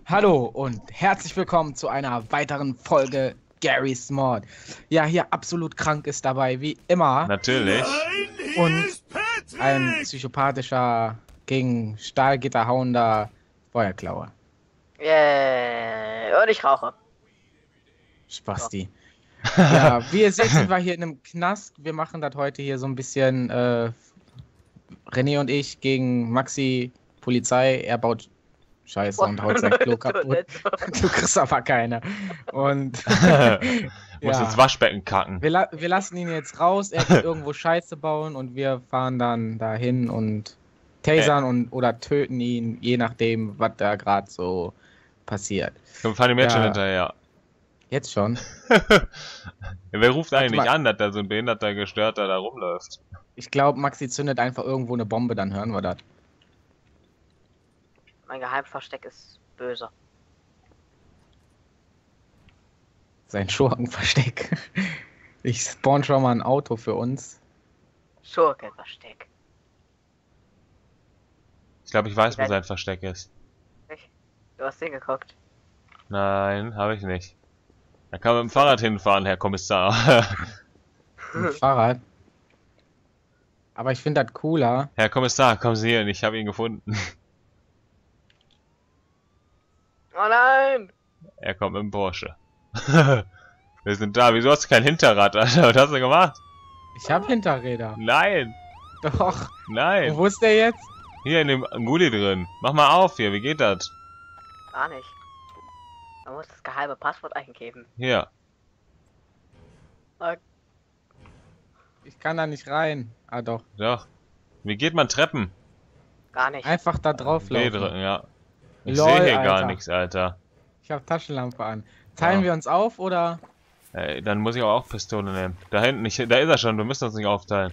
Hallo und herzlich willkommen zu einer weiteren Folge Garry's Mod. Ja, hier absolut krank ist dabei, wie immer. Natürlich. Und ein psychopathischer, gegen Stahlgitter hauender Feuerklauer. Und ich rauche. Spasti. Ja, wie ihr seht, sind wir hier in einem Knast. Wir machen das heute hier so ein bisschen René und ich gegen Maxi, Polizei. Er baut Scheiße und haut sein Klo kaputt. Du kriegst aber keine. Und Muss ja. ins Waschbecken kacken. Wir lassen ihn jetzt raus, er kann irgendwo Scheiße bauen und wir fahren dann dahin und tasern oder töten ihn, je nachdem, was da gerade so passiert. Wir fahren ihm jetzt schon Ja. hinterher. Jetzt schon? Wer ruft eigentlich mal. an, dass da so ein behinderter Gestörter da rumläuft? Ich glaube, Maxi zündet einfach irgendwo eine Bombe, dann hören wir das. Mein Geheimversteck ist böse. Sein Schurkenversteck. Ich spawn schon mal ein Auto für uns. Schurkenversteck. Ich glaube, ich weiß, wo sein Versteck ist. Du hast hingeguckt. Nein, habe ich nicht. Da kann man mit dem Fahrrad hinfahren, Herr Kommissar. Mit Fahrrad. Aber ich finde das cooler. Herr Kommissar, kommen Sie hier, ich habe ihn gefunden. Oh nein! Er kommt mit dem Porsche. Wir sind da. Wieso hast du kein Hinterrad, Alter? Was hast du gemacht? Ich habe Hinterräder. Nein, Doch. Und nein. wo ist der jetzt? Hier in dem Gully drin. Mach mal auf hier, wie geht das? Gar nicht. Man muss das geheime Passwort eingeben. Hier. Ich kann da nicht rein. Ah doch. Doch. Wie geht man Treppen? Gar nicht. Einfach da drauf B laufen. drücken, ja. Ich Lol, sehe hier gar Alter. nichts, Alter. Ich habe Taschenlampe an. Teilen Ja. wir uns auf oder? Ey, dann muss ich aber auch Pistole nehmen. Da hinten, da ist er schon, wir müssen uns nicht aufteilen.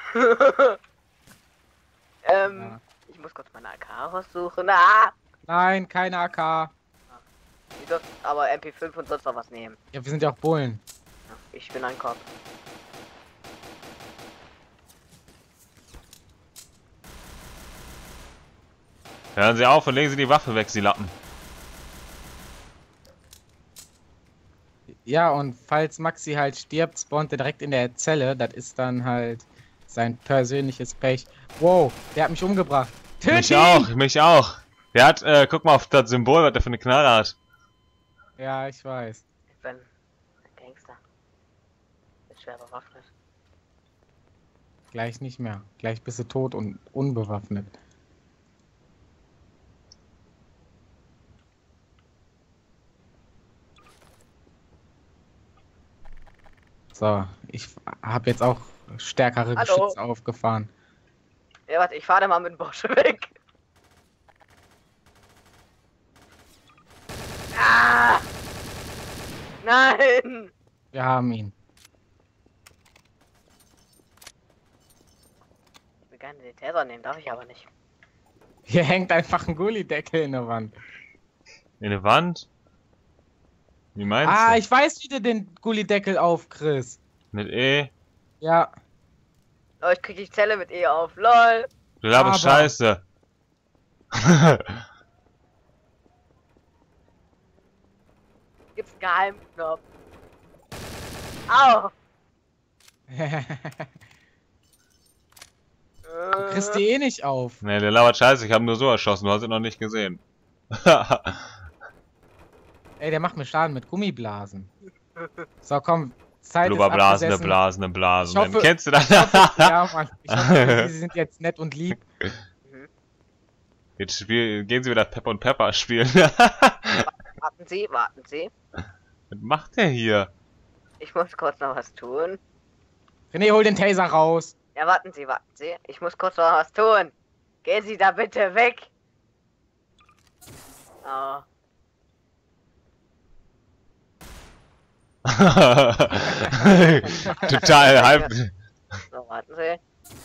Ja. Ich muss kurz meine AK raussuchen. Ah! Nein, keine AK. Ihr dürft aber MP5 und sonst noch was nehmen. Ja, wir sind ja auch Bullen. Ja, ich bin ein Kopf. Hören Sie auf und legen Sie die Waffe weg, Sie Lappen. Ja, und falls Maxi halt stirbt, spawnt er direkt in der Zelle. Das ist dann halt sein persönliches Pech. Wow, der hat mich umgebracht. Töt Mich ihn! auch, mich auch. Der hat, guck mal auf das Symbol, was der für eine Knarre hat. Ja, ich weiß. Ich bin ein Gangster. Bin schwer bewaffnet. Gleich nicht mehr. Gleich bist du tot und unbewaffnet. So, ich habe jetzt auch stärkere Hallo? Geschütze aufgefahren. Ja, warte, ich fahre mal mit dem Porsche weg. Ah! Nein! Wir haben ihn. Ich will gerne den Taser nehmen, darf ich aber nicht. Hier hängt einfach ein Gullideckel in der Wand. In der Wand? Wie meinst Ah, du? ich weiß, wie du den Gullideckel aufkriegst. Mit E? Ja. Oh, ich krieg die Zelle mit E auf. LOL! Du laberst Aber- Scheiße. Gibt's einen Geheimknopf. Au! Du kriegst die eh nicht auf. Ne, der labert Scheiße, ich habe nur so erschossen, du hast ihn noch nicht gesehen. Ey, der macht mir Schaden mit Gummiblasen. So, komm. Zeit ist Blubberblasende, abgesessen. blasende Blasen. Ich hoffe- Kennst du das? Ja, Mann. Ich hoffe, sie sind jetzt nett und lieb. Jetzt gehen sie wieder Pepper und Pepper spielen. Warten Sie, warten Sie. Was macht der hier? Ich muss kurz noch was tun. René, hol den Taser raus. Ja, warten Sie, warten Sie. Ich muss kurz noch was tun. Gehen Sie da bitte weg. Oh. Total halb. So, warten Sie.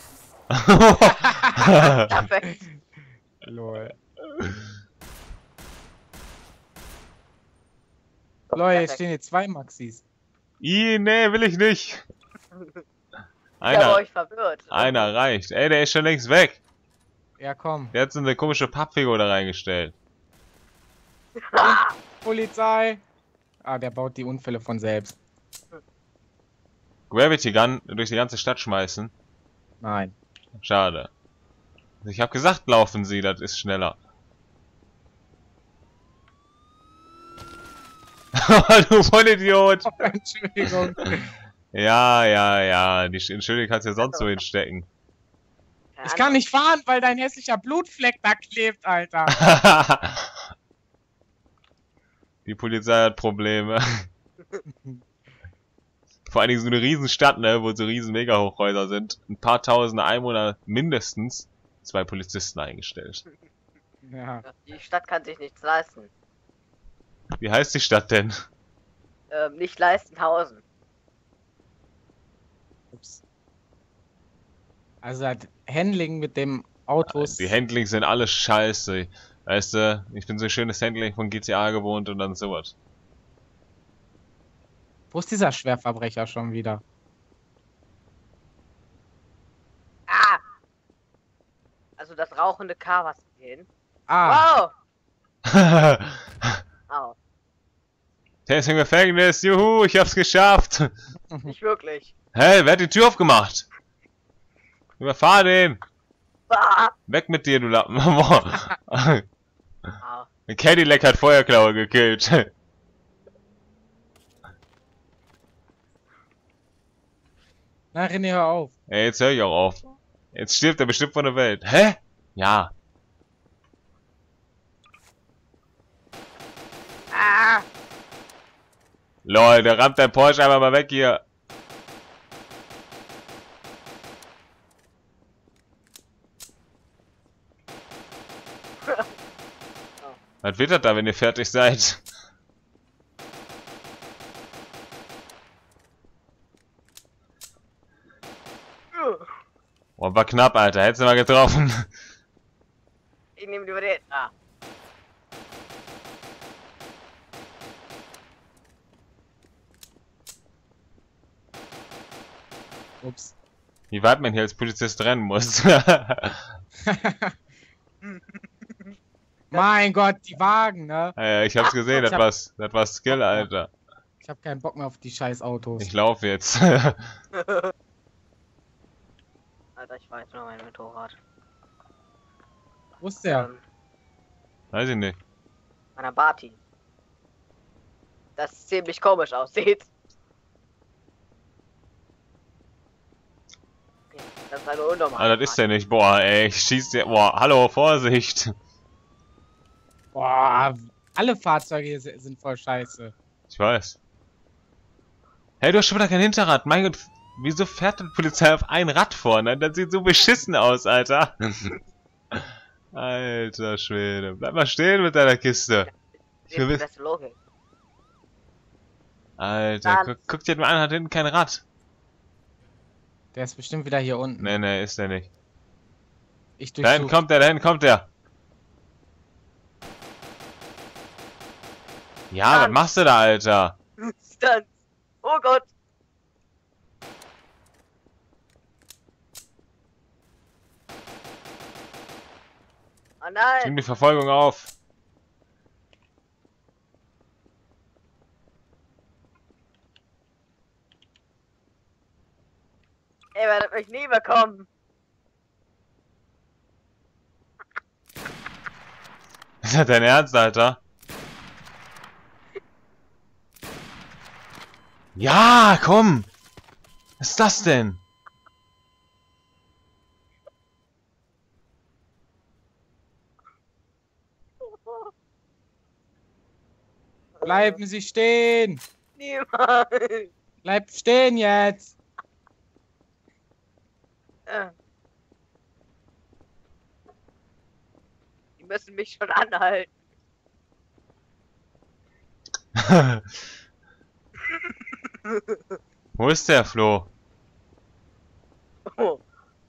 Perfekt. Lol. Leute, jetzt stehen hier zwei Maxis. Nee, will ich nicht. Ich habe Einer, euch verwirrt. einer reicht. Ey, der ist schon längst weg. Ja, komm. Der hat so eine komische Pappfigur da reingestellt. Polizei. Ah, der baut die Unfälle von selbst. Gravity Gun durch die ganze Stadt schmeißen. Nein. Schade. Ich hab gesagt, laufen Sie, das ist schneller. Du Vollidiot! Oh, Entschuldigung. Ja. Die Entschuldigung kannst du ja sonst so hinstecken. Ich kann nicht fahren, weil dein hässlicher Blutfleck da klebt, Alter. Die Polizei hat Probleme. Vor allen Dingen so eine Riesenstadt, ne, wo so riesen Mega-Hochhäuser sind. Ein paar tausende Einwohner, mindestens 2 Polizisten eingestellt. Ja. Die Stadt kann sich nichts leisten. Wie heißt die Stadt denn? Nicht Leistenhausen. Ups. Also das Handling mit dem Autos. Die Handlings sind alles scheiße. Weißt du, ich bin so ein schönes Handling von GTA gewohnt und dann sowas. Wo ist dieser Schwerverbrecher schon wieder? Ah! Also das rauchende K, was wir hin. Ah, Wow! Au, Der ist im Gefängnis, juhu, ich hab's geschafft. nicht wirklich. Hey, wer hat die Tür aufgemacht? Überfahr den. Ah! Weg mit dir, du Lappen. Au. Ein Cadillac hat Feuerklaue gekillt. na René, hör auf. Ey, jetzt hör ich auch auf. Jetzt stirbt er bestimmt von der Welt. Hä? Ja. Ah! Lol, der rammt dein Porsche einfach mal weg hier. Was wird das da, wenn ihr fertig seid? Boah, war knapp, Alter. Hättest du mal getroffen. Ich nehme lieber den. Ah. Ups. Wie weit man hier als Polizist rennen muss. Mein Gott, die Wagen, ne? Ja, ich hab's gesehen, Ich das war Skill, Alter. Ich hab keinen Bock mehr auf die scheiß Autos. Ich lauf jetzt. Alter, ich weiß noch mein Motorrad. Wo ist der? Weiß ich nicht. Meiner Barty. Das ziemlich komisch aussieht. Okay, das ist eine unnormale. Ah, das ist der nicht. Boah, ey, ich schieß dir. Boah, hallo, Vorsicht. Boah, alle Fahrzeuge hier sind voll scheiße. Ich weiß. Hey, du hast schon wieder kein Hinterrad. Mein Gott, wieso fährt die Polizei auf ein Rad vorne? Das sieht so beschissen aus, Alter. Alter Schwede. Bleib mal stehen mit deiner Kiste. Das ist die beste Logik. Alter, guck dir mal an, hat hinten kein Rad. Der ist bestimmt wieder hier unten. Nee, ist der nicht. Ich Da hinten durchsuche. kommt der. Ja, was machst du da, Alter? Stunts. Oh Gott. Oh Nimm nein. die Verfolgung auf. Ihr werdet mich nie bekommen. Ist das dein Ernst, Alter? Ja, komm! Was ist das denn? Bleiben Sie stehen! Niemals. Bleibt stehen jetzt! Die müssen mich schon anhalten. Wo ist der, Flo? Oh.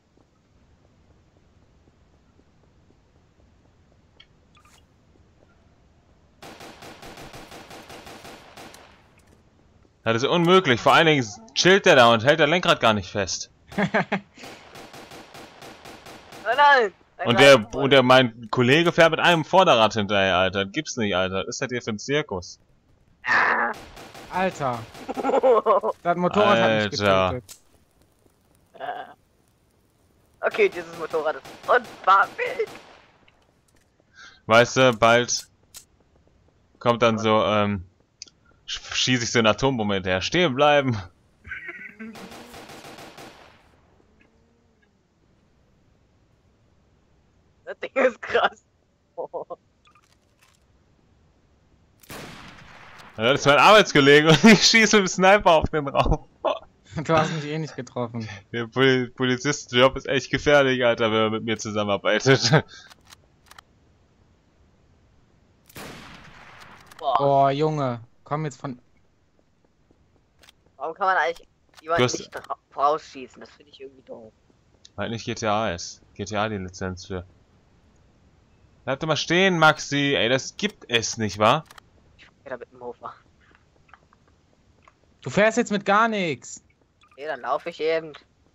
Das ist unmöglich. Vor allen Dingen chillt der da und hält das Lenkrad gar nicht fest. Oh nein. Mein Kollege fährt mit einem Vorderrad hinterher, Alter. Das gibt's nicht, Alter. Was ist das hier für ein Zirkus? Alter. Das Motorrad hat mich getötet. Okay, dieses Motorrad ist unfahrfähig. Weißt du, bald kommt dann so, schieße ich so eine Atombombe hinterher. Stehen bleiben. Das Ding ist krass. Das ist mein Arbeitskollege und ich schieße mit dem Sniper auf den Raum. Du hast mich eh nicht getroffen. Der Polizistenjob ist echt gefährlich, Alter, wenn man mit mir zusammenarbeitet. Oh, Junge. Komm jetzt von... Warum kann man eigentlich jemanden nicht rausschießen? Das finde ich irgendwie doof. Weil nicht GTA ist. GTA die Lizenz für. Bleib doch mal stehen, Maxi. Ey, das gibt es nicht, wahr? Ich fahr wieder mit dem Hofer. Du fährst jetzt mit gar nichts. Okay, dann laufe ich eben.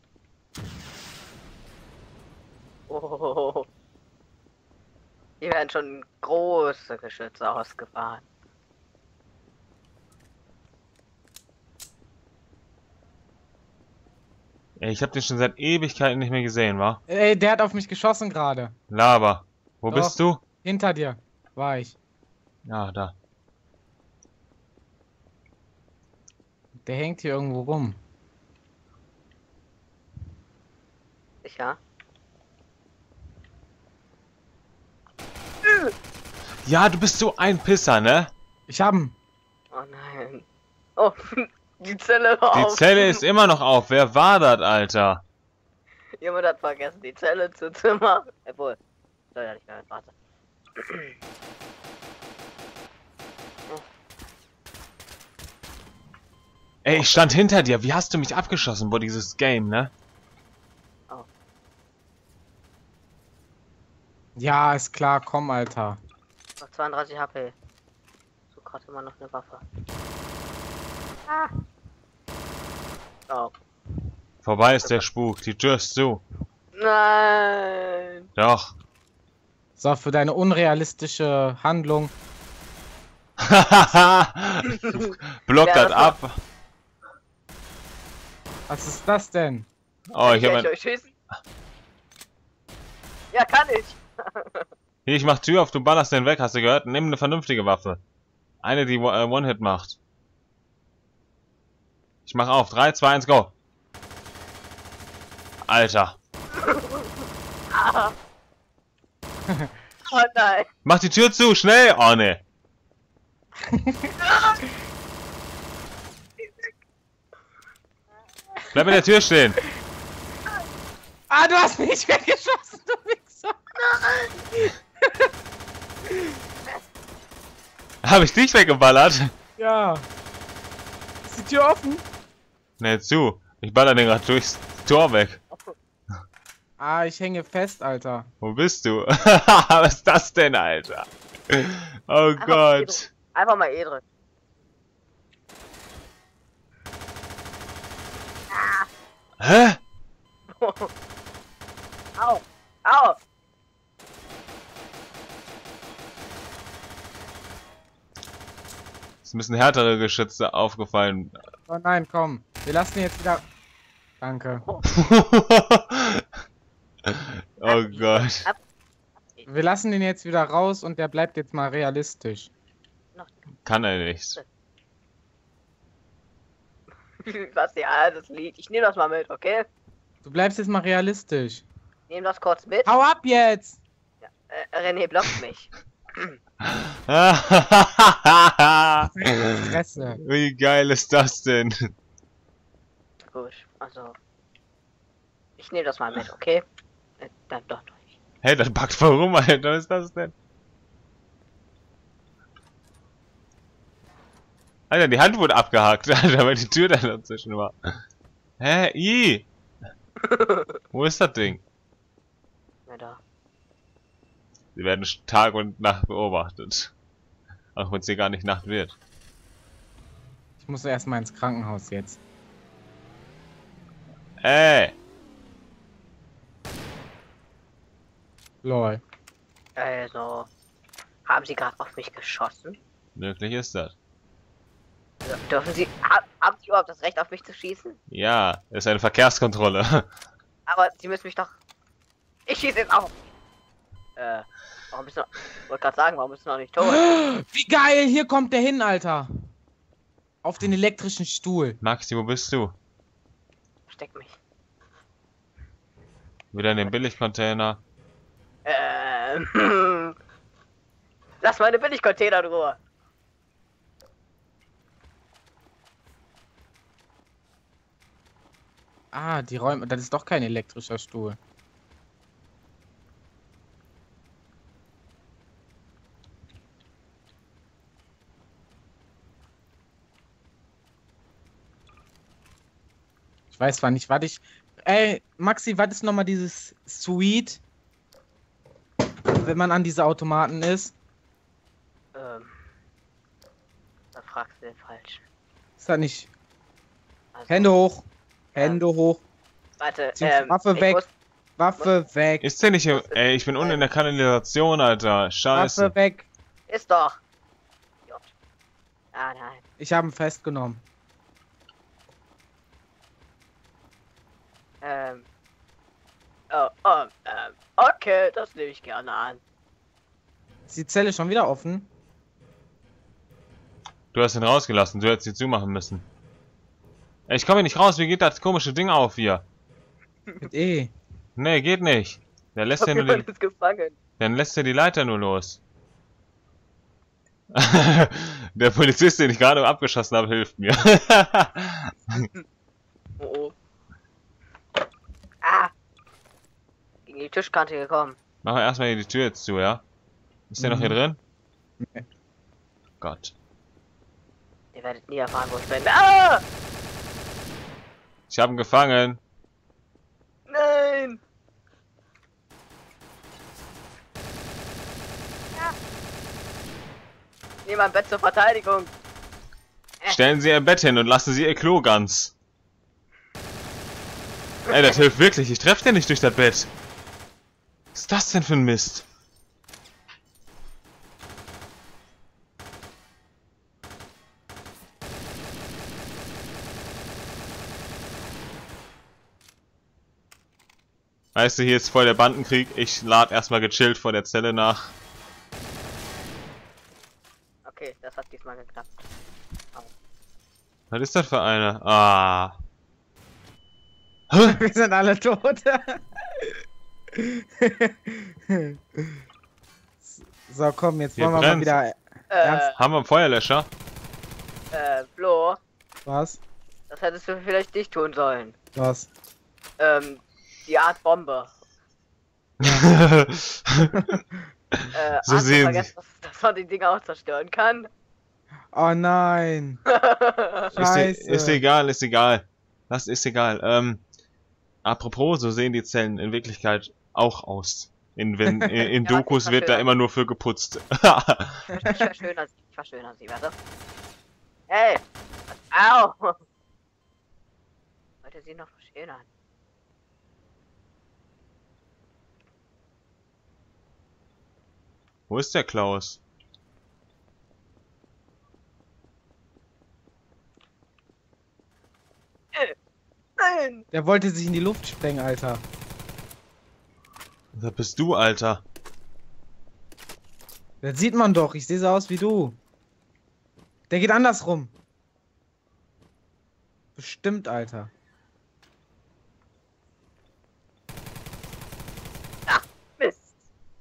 Oh. Hier werden schon große Geschütze ausgefahren. Ey, ich hab den schon seit Ewigkeiten nicht mehr gesehen, wa? Ey, der hat auf mich geschossen gerade. Laber. Wo Doch. bist du? Hinter dir war ich. Ja, da. Der hängt hier irgendwo rum. Sicher? Ja, du bist so ein Pisser, ne? Ich hab ihn. Oh nein. Oh, die Zelle war Die auf. Zelle ist immer noch auf. Wer war das, Alter? Jemand hat vergessen, die Zelle zu zimmern. Obwohl. Soll ja nicht mehr. Warte. Ey, ich stand hinter dir. Wie hast du mich abgeschossen, boah, dieses Game, ne? Ja, ist klar, komm, Alter. Noch 32 HP. So gerade immer noch eine Waffe. Oh. Vorbei ist der Spuk. Die Tür ist zu. Nein. Doch. So, für deine unrealistische Handlung. Block Ja, das das ab. Was ist das denn? Oh, ich hab Kann ein... ich euch schießen? Ja, kann ich. Hier, ich mach Tür auf, du ballerst den weg, hast du gehört? Nimm eine vernünftige Waffe. Eine, die One-Hit macht. Ich mach auf. 3, 2, 1, go. Alter. Oh nein. Mach die Tür zu, schnell! Oh, ne. Bleib in der Tür stehen. Ah, du hast mich weggeschossen, du Wichser. Hab ich dich weggeballert? Ja. Ist die Tür offen? Ne, zu. Ich baller den gerade durchs Tor weg. Ah, ich hänge fest, Alter. Wo bist du? Was ist das denn, Alter? Oh Gott. Einfach mal E drücken. Hä? Au. Au. Es müssen härtere Geschütze aufgefallen. Oh nein, komm. Wir lassen ihn jetzt wieder... Danke. Oh Gott. Wir lassen ihn jetzt wieder raus und der bleibt jetzt mal realistisch. Kann er nicht. Was ja, das Lied. Ich nehme das mal mit, okay? Du bleibst jetzt mal realistisch. Ich nehme das kurz mit. Hau ab jetzt! René blockt mich. Fresse. Wie geil ist das denn? Gut, also. Ich nehme das mal mit, okay? Dann doch nicht. Hey, das packt voll rum, Alter. Was ist das denn? Alter, die Hand wurde abgehakt, Alter, weil die Tür da dazwischen war. Hä? I? Wo ist das Ding? Na da. Sie werden Tag und Nacht beobachtet. Auch wenn es hier gar nicht Nacht wird. Ich muss erstmal ins Krankenhaus jetzt. Lol. Also, haben Sie gerade auf mich geschossen? Möglich ist das. Dürfen Sie, haben Sie überhaupt das Recht, auf mich zu schießen? Ja, ist eine Verkehrskontrolle. Aber Sie müssen mich doch... Ich schieße jetzt auch. Warum bist du... Ich wollte gerade sagen, warum bist du noch nicht tot? Wie geil, hier kommt der hin, Alter. Auf den elektrischen Stuhl. Maxi, wo bist du? Versteck mich. Wieder in dem Billigcontainer. Lass meine Billigcontainer in Ruhe. Ah, die Räume. Das ist doch kein elektrischer Stuhl. Ich weiß zwar nicht, warte ich. Ey, Maxi, was ist nochmal dieses Suite? Wenn man an diese Automaten ist. Da fragst du den Falschen. Ist das nicht. Also, Hände hoch. Hände hoch. Warte, Waffe ich weg. muss- Waffe weg. Ist der nicht im... Ey, ich bin unten in der Kanalisation, Alter. Scheiße. Waffe weg. Ist doch. Jut. Ah, nein. Ich habe ihn festgenommen. Okay, das nehme ich gerne an. Ist die Zelle schon wieder offen? Du hast ihn rausgelassen, du hättest sie zumachen müssen. Ey, ich komme hier nicht raus, wie geht das komische Ding auf hier? Mit E. Nee, geht nicht. Der lässt ja nur Jemand die, ist gefangen. dann lässt er die Leiter nur los. Der Polizist, den ich gerade abgeschossen habe, hilft mir. Oh, oh. Ah! Gegen die Tischkante gekommen. Machen wir erstmal hier die Tür jetzt zu, ja? Ist der noch hier drin? Nee. Gott. Ihr werdet nie erfahren, wo ich bin. Ah! Ich habe ihn gefangen. Nein! Ja. Nimm mein Bett zur Verteidigung. Stellen Sie Ihr Bett hin und lassen Sie Ihr Klo ganz. Ey, das hilft wirklich. Ich treffe den nicht durch das Bett. Was ist das denn für ein Mist? Weißt du, hier ist voll der Bandenkrieg. Ich lade erstmal gechillt vor der Zelle nach. Okay, das hat diesmal geklappt. Was ist das für eine? Ah. Hä? Wir sind alle tot. So, komm, jetzt Hier wollen wir mal brennt's. wieder. Ernst? Haben wir einen Feuerlöscher? Flo, Was? das hättest du vielleicht nicht tun sollen. Was? Die Art Bombe. So Hast du sehen vergessen, dass man die Dinger auch zerstören kann? Oh nein. Scheiße. Ist egal, ist egal. Das ist egal. Apropos, so sehen die Zellen in Wirklichkeit auch aus. In Ja, Dokus das wird da verstehe. immer nur für geputzt. Ich verschönere sie, ich verschönere sie, warte. Hey! Au! Wollte sie noch verschönern? Wo ist der Klaus? Nein! Der wollte sich in die Luft sprengen, Alter. Da bist du, Alter. Das sieht man doch. Ich sehe so aus wie du. Der geht andersrum. Bestimmt, Alter. Ach, Mist!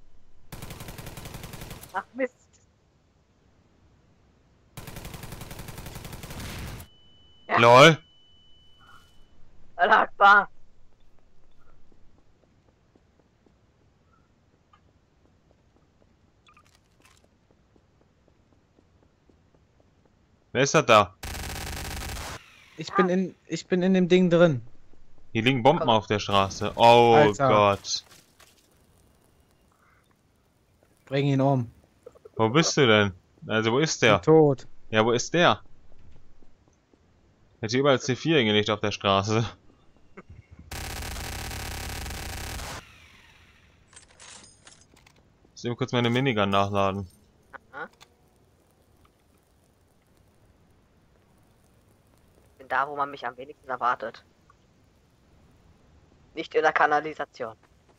Ach, Mist! Ja. LOL. Allah Akbar! Wer ist das da? Ich bin in dem Ding drin. Hier liegen Bomben auf der Straße. Oh Alter. Gott. Bring ihn um. Wo bist du denn? Also, wo ist der? Tot. Ja, wo ist der? Hätte überall C4 hingelegt auf der Straße. muss eben kurz meine Minigun nachladen. Aha. Bin da, wo man mich am wenigsten erwartet. Nicht in der Kanalisation.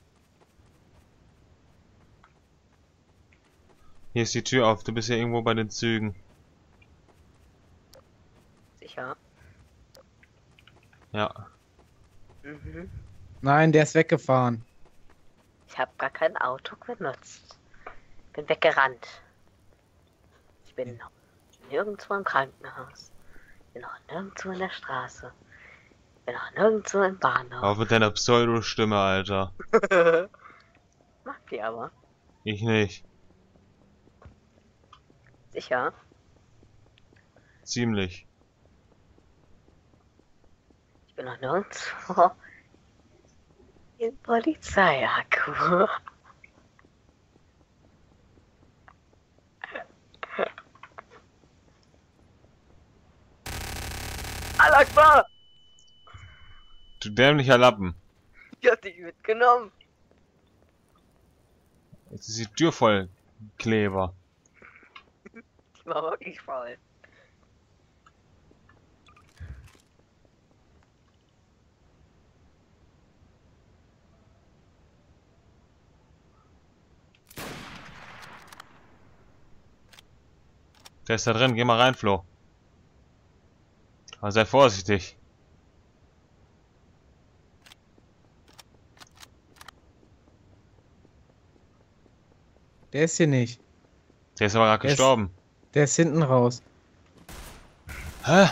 Hier ist die Tür auf, du bist ja irgendwo bei den Zügen. Sicher. Ja. Mhm. Nein, der ist weggefahren. Ich habe gar kein Auto benutzt. Bin weggerannt. Ich bin noch nirgendwo im Krankenhaus. Bin noch nirgendwo in der Straße. Bin noch nirgendwo im Bahnhof. Auf mit deiner Pseudo-Stimme, Alter. Mag die aber. Ich nicht. Sicher. Ziemlich. Ich bin noch nirgendwo im Polizeiakku. Allah Akbar! Du dämlicher Lappen. Ich hab dich mitgenommen. Jetzt ist die Tür voll Kleber. Ich war wirklich voll. Der ist da drin, geh mal rein, Flo. Aber sei vorsichtig. Der ist hier nicht. Der ist aber gerade Der ist- gestorben. Der ist hinten raus. Hä?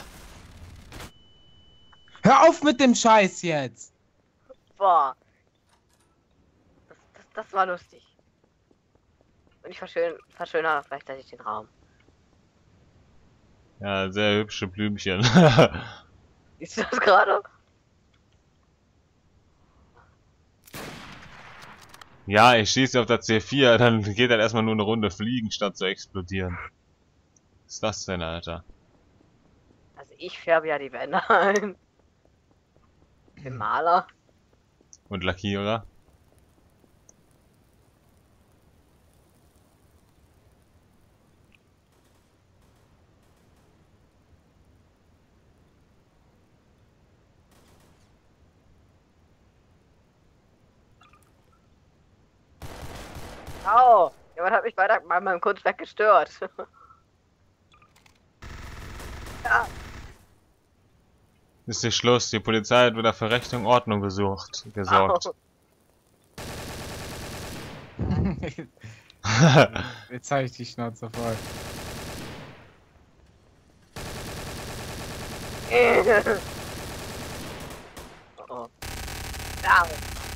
Hör auf mit dem Scheiß jetzt! Boah. Das war lustig. Und ich verschönere gleichzeitig den Raum. Ja, sehr hübsche Blümchen. Siehst du das gerade? Ja, ich schieße auf der C4, dann geht halt erstmal nur eine Runde fliegen, statt zu explodieren. Was ist das denn, Alter? Also ich färbe ja die Wände ein. Den Maler. Und Lackierer? Au! Jemand hat mich bei meinem Kunstwerk gestört. Ja. Ist nicht Schluss, die Polizei hat wieder für Recht und Ordnung gesorgt. Au. Jetzt habe ich die Schnauze voll. Oh. Ja.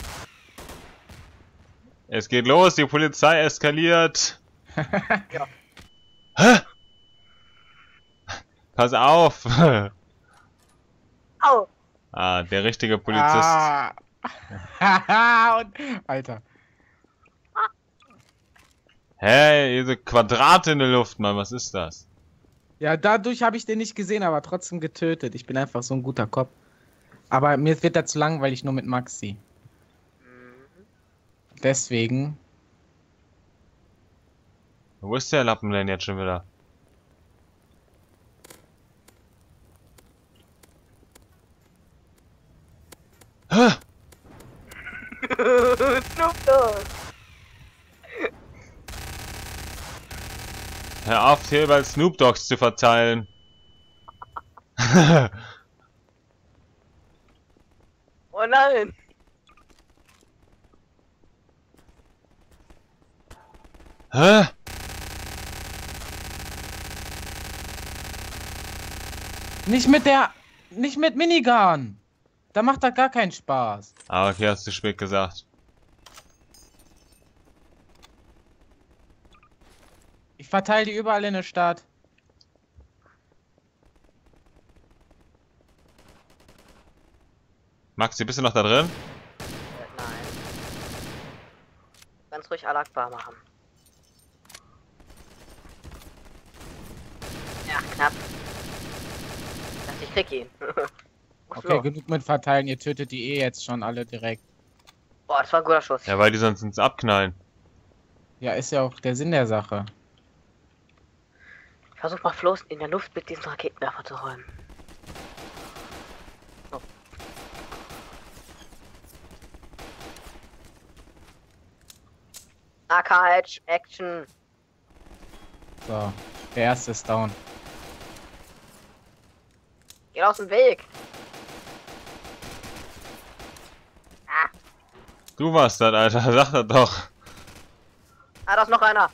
Es geht los, die Polizei eskaliert. Ja. Hä? Pass auf! Au! Ah, der richtige Polizist. Ah. Und, Alter. Hey, diese Quadrate in der Luft, Mann, was ist das? Ja, dadurch habe ich den nicht gesehen, aber trotzdem getötet. Ich bin einfach so ein guter Kopf. Aber mir wird das zu langweilig nur mit Maxi. Deswegen. Wo ist der Lappen denn jetzt schon wieder? Hä? Snoop Dogg! Hör auf, hier bei Snoop Dogs zu verteilen. Oh nein! Hä? Nicht mit Minigun. Da macht das gar keinen Spaß. Ah, okay, hast du spät gesagt. Ich verteile die überall in der Stadt. Maxi, bist du noch da drin? Nein. Ganz ruhig Al-Akbar machen. Ja, knapp. Ich dachte, ich krieg ihn. Okay, genug mit verteilen. Ihr tötet die jetzt schon alle direkt. Boah, das war ein guter Schuss. Ja, weil die sonst ins Abknallen. Ja, ist ja auch der Sinn der Sache. Ich versuche mal Floß in der Luft mit diesem Raketenwerfer zu räumen. So. AK Action. So, der erste ist down. Geht aus dem Weg. Ah, Du warst das, Alter. Sag das doch. da ist noch einer.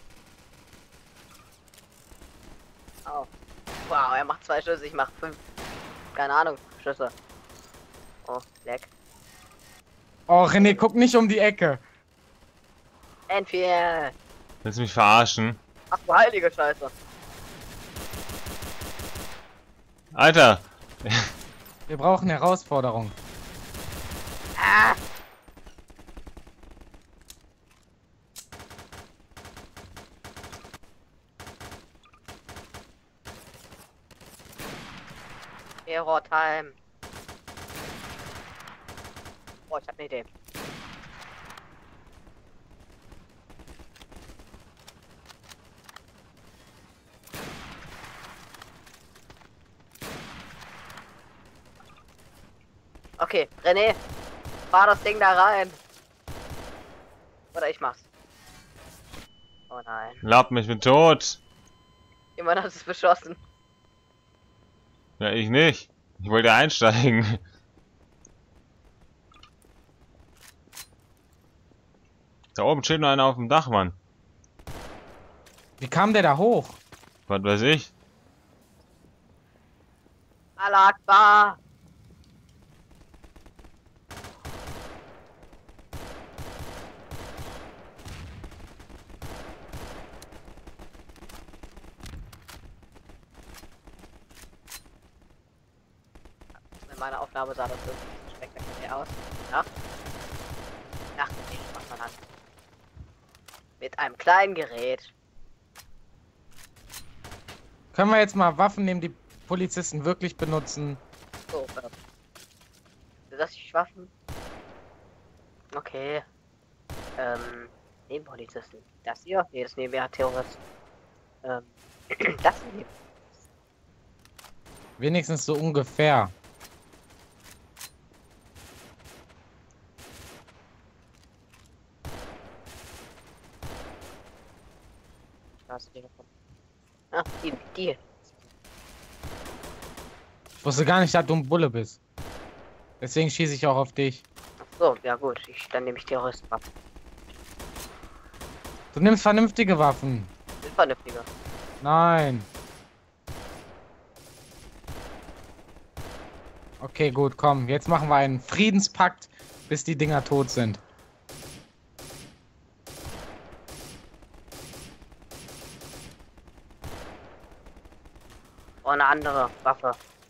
Oh. Wow, er macht 2 Schüsse, ich mach 5. Keine Ahnung, Schüsse. Oh, leck. Oh, René, guck nicht um die Ecke. N4. Willst du mich verarschen? Ach du heilige Scheiße. Alter! Wir brauchen Herausforderung. Ah. Error Time. Oh, ich hab eine Idee. Okay, René, fahr das Ding da rein. Oder ich mach's. Oh nein. Glaub mich, ich bin tot! Jemand hat es beschossen. Ja, ich nicht. Ich wollte einsteigen. Da oben steht noch einer auf dem Dach, Mann. Wie kam der da hoch? Was weiß ich? Allah Akbar. In meiner Aufnahme sah das irgendwie spektakulär aus. Ja? Ach, nee, was man hat. Mit einem kleinen Gerät. Können wir jetzt mal Waffen nehmen, die Polizisten wirklich benutzen? So, sind das die Waffen? Okay. Nebenpolizisten. Das hier? Nee, das nehmen wir Terroristen. Das hier. Wenigstens so ungefähr. Das hier. Ah, die. Ich wusste gar nicht, dass du ein Bulle bist. Deswegen schieße ich auch auf dich. Ach so, ja gut. Dann nehme ich Terroristenwaffen. Du nimmst vernünftige Waffen. Sind vernünftiger. Nein. Okay, gut, komm. Jetzt machen wir einen Friedenspakt, bis die Dinger tot sind. Oh, eine andere Waffe.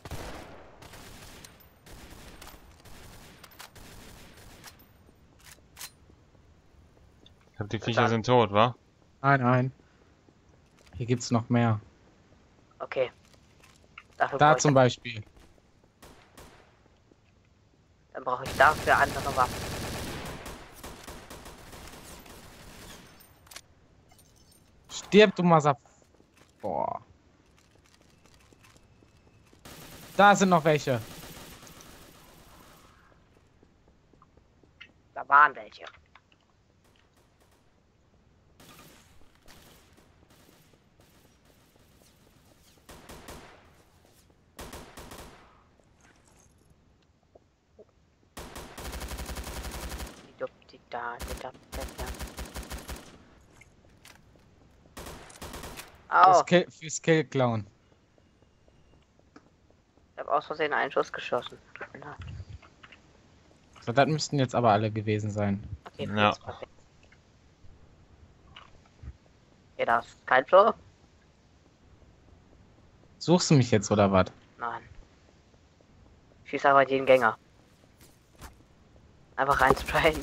Ich hab die Viecher sind tot, wa? Nein, nein. Hier gibt's noch mehr. Okay. Dafür Da brauche zum Beispiel. dann brauche ich dafür andere Waffen. Stirb, du Masaf. Boah. Da sind noch welche. Da waren welche. Au, Fürs Kill klauen. ich habe aus Versehen einen Schuss geschossen. So, das müssten jetzt aber alle gewesen sein. Okay, Ja. jetzt perfekt. Okay, da ist kein Flow. Suchst du mich jetzt oder was? Nein. Schieß aber den Gänger. Einfach reinsprayen.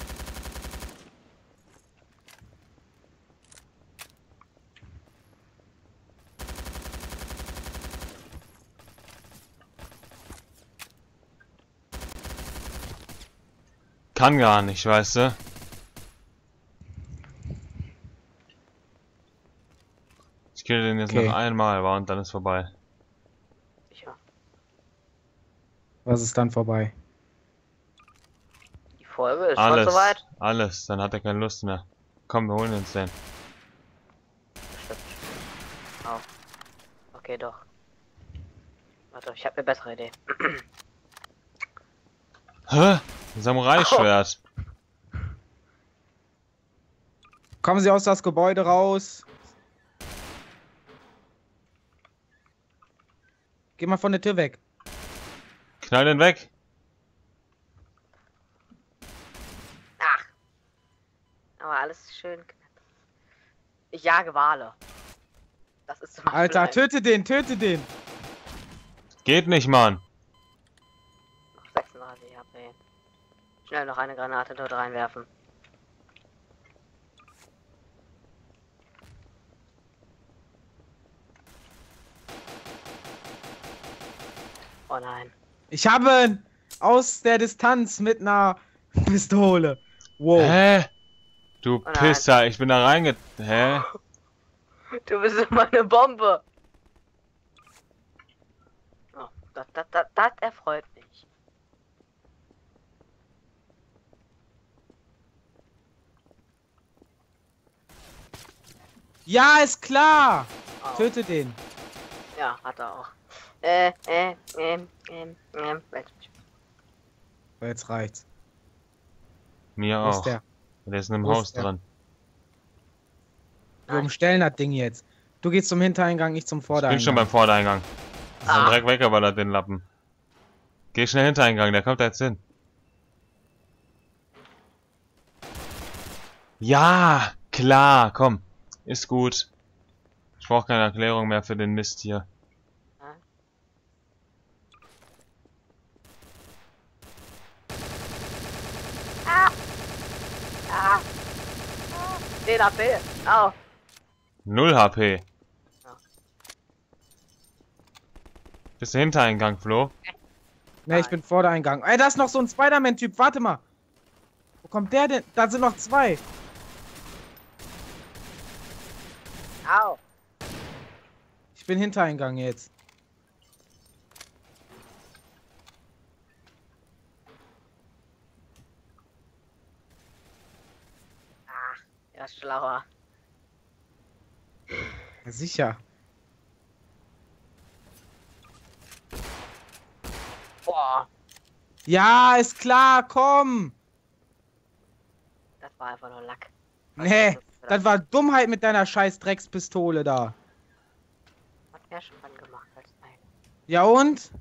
Kann gar nicht, weißt du? kill den jetzt Okay. noch einmal, und dann ist vorbei. Sicher. Was ist dann vorbei? Die Folge ist schon Alles, soweit. alles, dann hat er keine Lust mehr. Komm, wir holen uns den. Stimmt. Oh. Okay, doch. Warte, ich habe eine bessere Idee. Hä? Samurai-Schwert. Kommen Sie aus das Gebäude raus. Geh mal von der Tür weg. Knall den weg. Ach. Aber alles schön knapp. Ich jage Wale. Das ist zum Beispiel Alter, ein- töte den, töte den. Geht nicht, Mann. Noch 36 HP. Schnell noch eine Granate dort reinwerfen. Oh nein. Ich habe ihn aus der Distanz mit einer Pistole. Wow. Hä? Du nein. Pisser, ich bin da reinge... Hä? Du bist immer eine Bombe. Oh, das erfreut mich. Ja, ist klar. Oh. Töte den. Ja, hat er auch. Jetzt reicht's. Mir Wo ist auch. der? Der ist in einem Wo ist Haus der? dran. Wir umstellen das Ding jetzt. Du gehst zum Hintereingang, ich zum Ich bin Vordereingang. schon beim Vordereingang. Das ist ein Ah. Dreck weggeballert, den Lappen. Geh schnell Hintereingang, der kommt da jetzt hin. Ja, klar, komm. Ist gut. Ich brauche keine Erklärung mehr für den Mist hier. Den AP. Au. 0 HP. Ja. Bist du Hintereingang, Flo? Ne, ich bin Vordereingang. Ey, da ist noch so ein Spider-Man-Typ. Warte mal. Wo kommt der denn? Da sind noch zwei. Au. Ich bin Hintereingang jetzt. Er ist schlauer. Ja, sicher. Boah. Ja, ist klar, komm. Das war einfach nur Lack. Nee, das war Dummheit mit deiner scheiß Dreckspistole da. Hat mehr Schaden gemacht als ein. Ja und?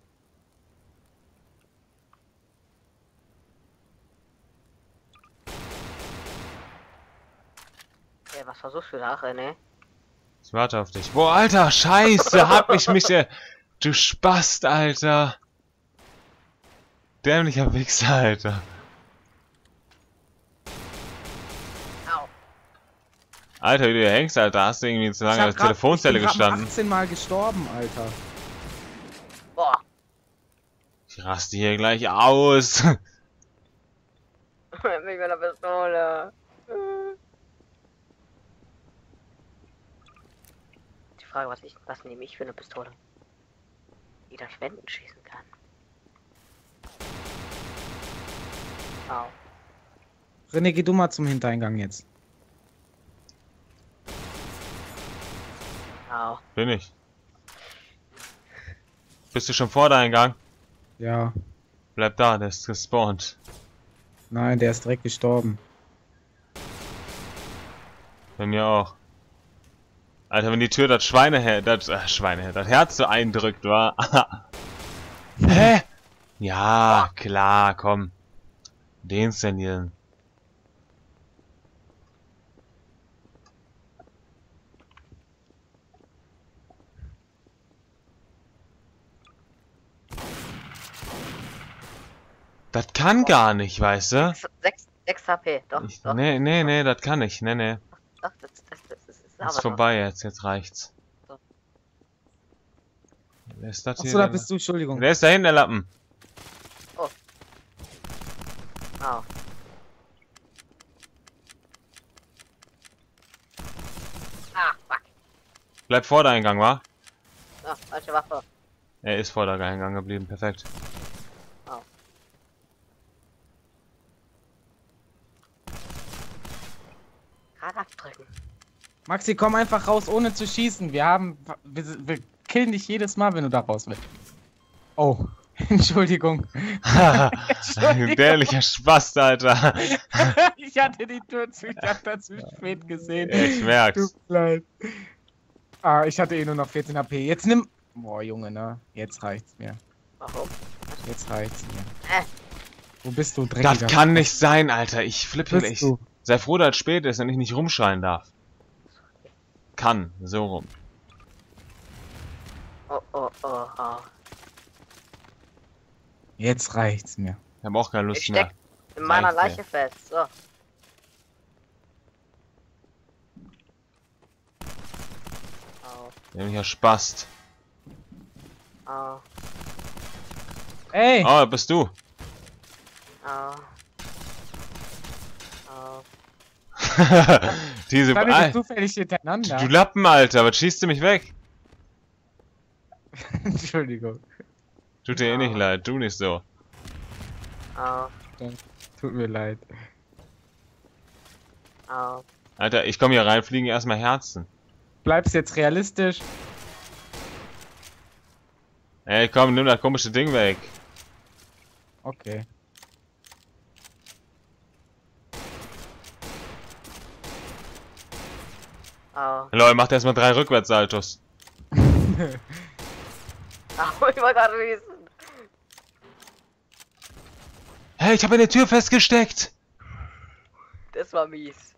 Okay, was versuchst du da, René? Ich warte auf dich. Boah, Alter, scheiße, hab ich mich... Du Spast, Alter. Dämlicher Wichser, Alter. Au. Alter, wie du hier hängst, Alter, hast du irgendwie zu lange an der Telefonzelle ich bin grad gestanden. 18 Mal gestorben, Alter. Boah. Ich raste hier gleich aus. Mich mit einer Pistole. Die Frage, was nehme ich für eine Pistole? Die durch Wänden schießen kann. Au. René, geh du mal zum Hintereingang jetzt. Au. Bin ich. Bist du schon vor der Eingang? Ja. Bleib da, der ist gespawnt. Nein, der ist direkt gestorben. Bei mir auch. Alter, wenn die Tür das das Herz so eindrückt, war. Hä? Ja, klar, komm. Deinstallieren. Das kann gar nicht, weißt du? 6 HP, doch, Ich, doch. nee, das kann nicht. Nee. Doch, das ist aber Ist vorbei jetzt reicht's. So. Wer ist das Achso, hier? da bist du, Entschuldigung. Wer ist da hinten, der Lappen? Doch. Au. Ah, fuck. Bleib vor der Eingang, wa? Ah, falsche Waffe. Er ist vor der Eingang geblieben, perfekt. Oh. Gerade abdrücken. Maxi, komm einfach raus, ohne zu schießen. Wir killen dich jedes Mal, wenn du da raus willst. Oh, Entschuldigung. Dämlicher Spaß, Alter. Ich hatte die Tür zu, ich hab da zu spät gesehen. Ich merk's. Tut mir leid. Ah, ich hatte eh nur noch 14 HP. Jetzt nimm... Boah, Junge, ne? Jetzt reicht's mir. Warum? Jetzt reicht's mir. Äh. Wo bist du, dreckiger? Das kann nicht sein, Alter. Ich flippe Bist nicht. du? Sei froh, dass es spät ist und ich nicht rumschreien darf. Kann, so rum. Oh, oh, oh, oh. Jetzt reicht's mir. Ich habe auch keine Lust Ich mehr. steck in meiner Reicht Leiche fest. So. Au, Dämlicher Spaß. au, Ey! Oh, bist du. au. Au. Diese Dann ist Al es zufällig hintereinander. Du Lappen, Alter. Was schießt du mich weg? Entschuldigung. Tut dir eh nicht leid. Tu nicht so. Au, Tut mir leid. au. Alter, ich komme hier rein, fliegen erstmal Herzen. Bleibst jetzt realistisch. Ey, komm, nimm das komische Ding weg. Okay. Au. Lol, macht erstmal 3 Rückwärtssaltos. Au, ich wollte gerade schießen. Hey, ich habe eine Tür festgesteckt. Das war mies.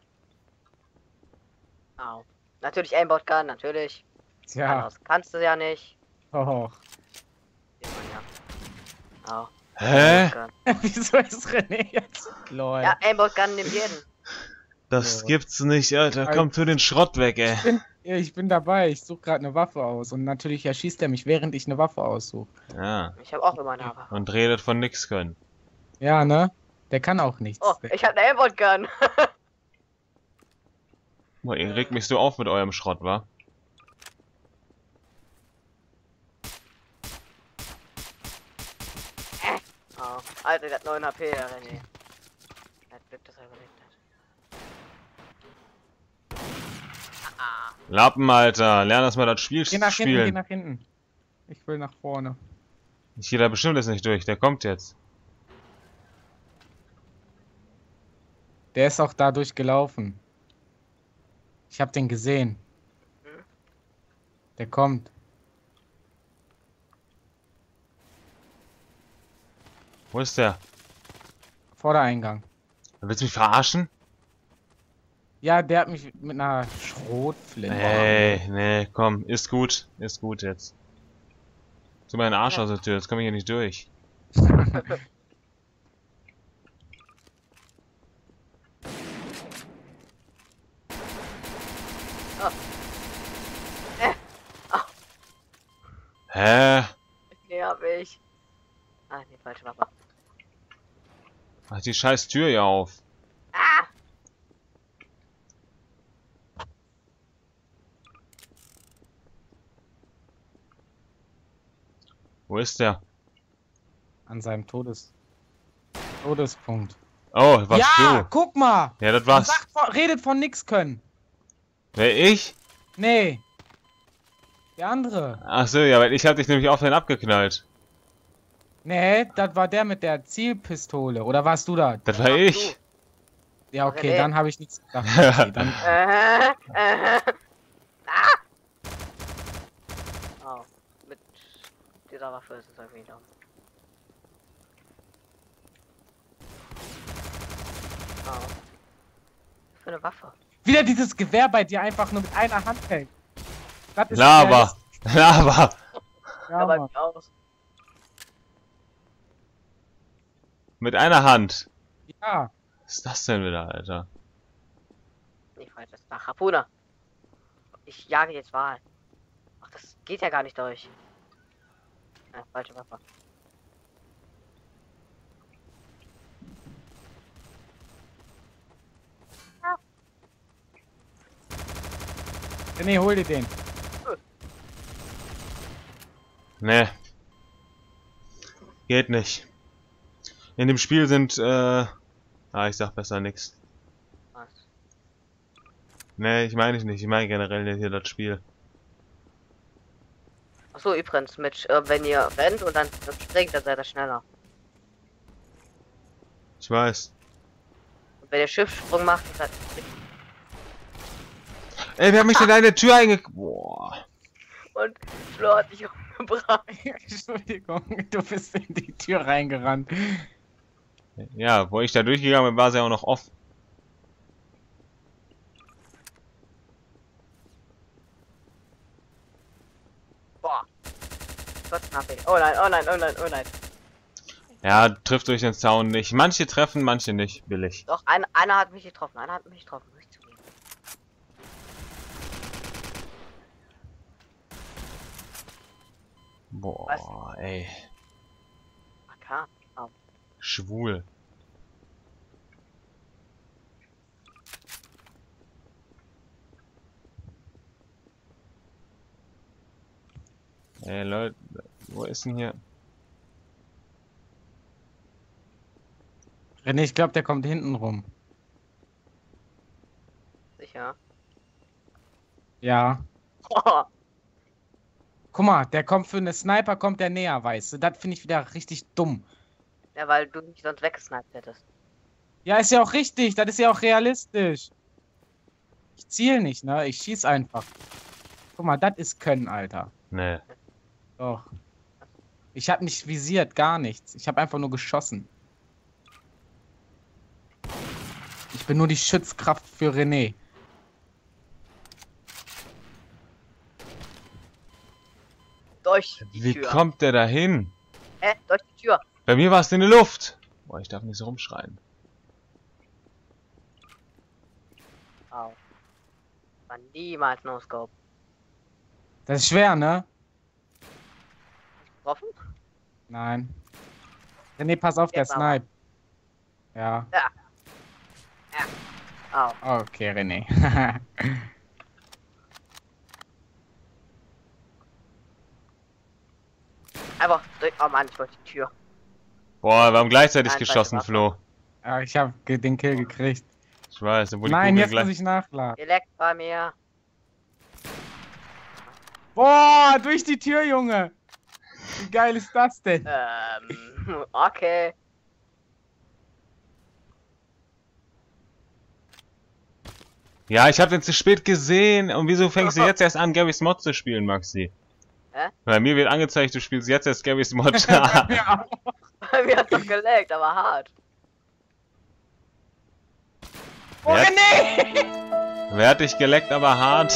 Au. Natürlich Aimbot Gun, natürlich. Tja. Anders kannst du ja nicht. Oh. Sieht man ja. Au. Hä? Aimbot Gun. Wieso ist René jetzt? Lol. Ja, Aimbot Gun nimmt jeden. Das Ja. gibt's nicht, Alter. Komm, tu den Schrott weg, ey. Ich bin dabei. Ich suche gerade eine Waffe aus. Und natürlich erschießt er mich, während ich eine Waffe aussuche. Ja. Ich habe auch immer eine Waffe. Und redet von nix können. Ja, ne? Der kann auch nichts. Oh, ich habe eine Aimbot Gun. Boah, ihr regt mich so auf mit eurem Schrott, wa? Oh, Alter, der hat 9 HP, der René. Er hat Glück, dass er überlebt hat. Lappen, Alter. Lern erst mal das Spiel Geh nach hinten, geh spielen. nach hinten. Ich will nach vorne. Ich gehe da bestimmt jetzt nicht durch. Der kommt jetzt. Der ist auch dadurch gelaufen. Ich hab den gesehen. Der kommt. Wo ist der? Vordereingang. Willst du mich verarschen? Ja, der hat mich mit einer Schrotflinte. Ey, nee, komm. Ist gut. Ist gut jetzt. Tu meinen Arsch aus der Tür. Jetzt komme ich hier nicht durch. Hä? Nee, hab ich. Ah, nee, falsche Waffe. Mach die scheiß Tür hier auf. Ah! Wo ist der? An seinem Todespunkt. Oh, was Ja, du? guck mal! Ja, das Man war's. redet von nix können. Wer, ich? Nee. Der andere. Ach so, ja, weil ich hab dich nämlich offline abgeknallt. Nee, das war der mit der Zielpistole. Oder warst du da? Das war ich. Ja, okay, René. dann habe ich nichts gedacht. Okay, dann, Ah! Oh, mit dieser Waffe ist es irgendwie dumm. Oh. Was für eine Waffe? wieder dieses Gewehr bei dir einfach nur mit einer Hand hält. Das ist Lava. Lava. Ja, Ja, bei Mann. mir auch. Mit einer Hand. Ja. Was ist das denn wieder, Alter? Nee, falsch, das war Harpuna. Ich jage jetzt Wahl. Ach, das geht ja gar nicht durch. Ja, falsche Waffe. Nee, hol dir den. Ne. Geht nicht. In dem Spiel sind, ich sag besser nix. Was? Ne, ich meine nicht. Ich meine generell hier das Spiel. Achso, übrigens, wenn ihr rennt und dann springt, dann seid ihr schneller. Ich weiß. Und wenn ihr Schiffssprung macht, dann Ey, wer hat mich denn in eine Tür Boah. und Flo hat dich umgebracht. Entschuldigung, du bist in die Tür reingerannt. Ja, wo ich da durchgegangen bin, war sie auch noch offen. Boah. Was knapp. Oh nein, oh nein, oh nein, oh nein. Ja, trifft durch den Zaun nicht. Manche treffen, manche nicht. Billig. Doch, einer hat mich getroffen, muss ich zugeben. Boah, ey. Okay. Oh. Schwul. Ey, Leute, wo ist denn hier? René, ich glaube, der kommt hinten rum. Sicher. Ja. Oh. Guck mal, der kommt für eine Sniper, kommt der näher, weißt du. Das finde ich wieder richtig dumm. Ja, weil du mich sonst weggesniped hättest. Ja, ist ja auch richtig, das ist ja auch realistisch. Ich ziel nicht, ne? Ich schieß einfach. Guck mal, das ist Können, Alter. Nee. Doch. Ich hab nicht visiert, gar nichts. Ich habe einfach nur geschossen. Ich bin nur die Schutzkraft für René. Durch die Wie Tür. kommt der da hin? Durch die Tür. Bei mir war es in der Luft. Boah, ich darf nicht so rumschreien. Au. War niemals No-Scope. Das ist schwer, ne? Getroffen? Nein. René, pass auf, der Jetzt aber. Snipe. Ja. Au. Okay, René. Einfach durch. Oh Mann, ich wollte die Tür. Boah, wir haben gleichzeitig Nein, geschossen, falsche Flo. Ja, ich habe den Kill gekriegt. Ich weiß, obwohl die Nein, Kugel jetzt muss gleich... ich nachladen. Ihr leckt bei mir. Boah, durch die Tür, Junge. Wie geil ist das denn? Okay. Ja, ich habe den zu spät gesehen. Und wieso fängst du jetzt erst an, Garry's Mod zu spielen, Maxi? Hä? Bei mir wird angezeigt, du spielst jetzt erst Garry's Mod. Ja. Bei mir hat's doch geleckt, aber hart. Oh, Wer- René! Wer hat dich geleckt, aber hart?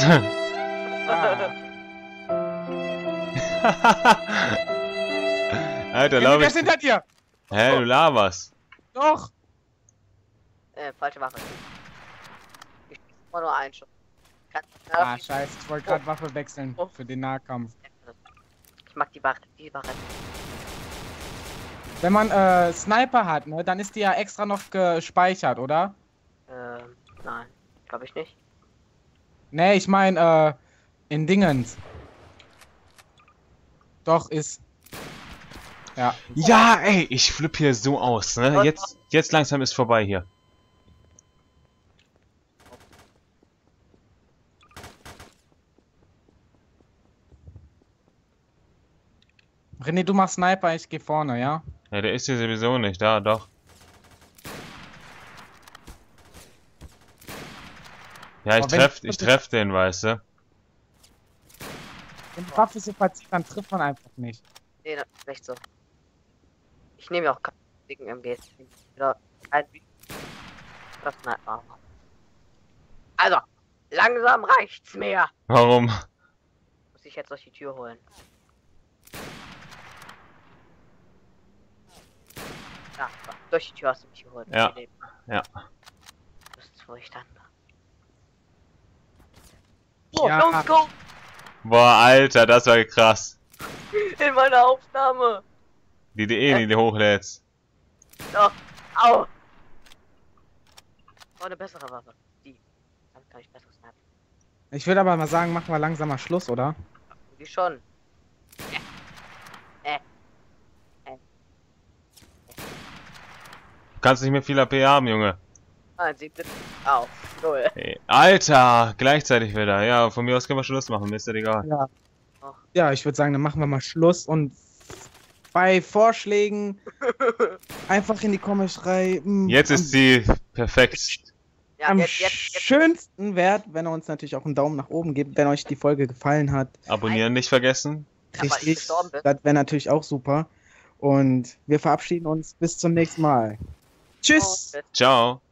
Alter, René, glaub wer ich... ist hinter dir? Hä, du laberst. Doch. Falsche Waffe. Ich schieße immer nur einen Schuss. Ah, scheiße. Ich wollte gerade Waffe wechseln für den Nahkampf. Ich mag die Barrette. Wenn man Sniper hat, ne, dann ist die ja extra noch gespeichert, oder? Nein. Glaube ich nicht. Nee, ich meine, in Dingens. Doch, ist. Ja. Ja, ey, ich flipp hier so aus, ne? Jetzt langsam ist vorbei hier. René, du machst Sniper, ich geh vorne, ja? Ja, der ist hier sowieso nicht da, doch. Ja, Aber wenn- ich treff den, weißt du? Wenn die Waffe so verzieht, dann trifft man einfach nicht. Nee, das ist nicht so. Ich nehme ja auch keine dicken MGs. Oder kein. Das nein. Also, langsam reicht's mir. Warum? Muss ich jetzt durch die Tür holen. Ja, durch die Tür hast du mich geholt. Ja. Ja. Das ist wo ich dann. Ja. Let's go! Boah, Alter, das war krass. In meiner Aufnahme! Die du hochlädst. Doch! Au! Oh, eine bessere Waffe. Die. Damit kann ich besser snappen. Ich würde aber mal sagen, machen wir langsam mal Schluss, oder? Wie schon. kannst nicht mehr viel AP haben, Junge. Ah, 7 auf. 0. Ey, Alter, gleichzeitig wieder. Ja, von mir aus können wir Schluss machen, mir ist das egal. Ja. Ja, ich würde sagen, dann machen wir mal Schluss und bei Vorschlägen einfach in die Kommentare schreiben. Jetzt ist sie perfekt. Ja, Am jetzt. schönsten wäre, wenn ihr uns natürlich auch einen Daumen nach oben gebt, wenn euch die Folge gefallen hat. Abonnieren nicht vergessen. Aber ich Richtig, gestorben bin. das wäre natürlich auch super. Und wir verabschieden uns bis zum nächsten Mal. Tschüss! Oh, Ciao.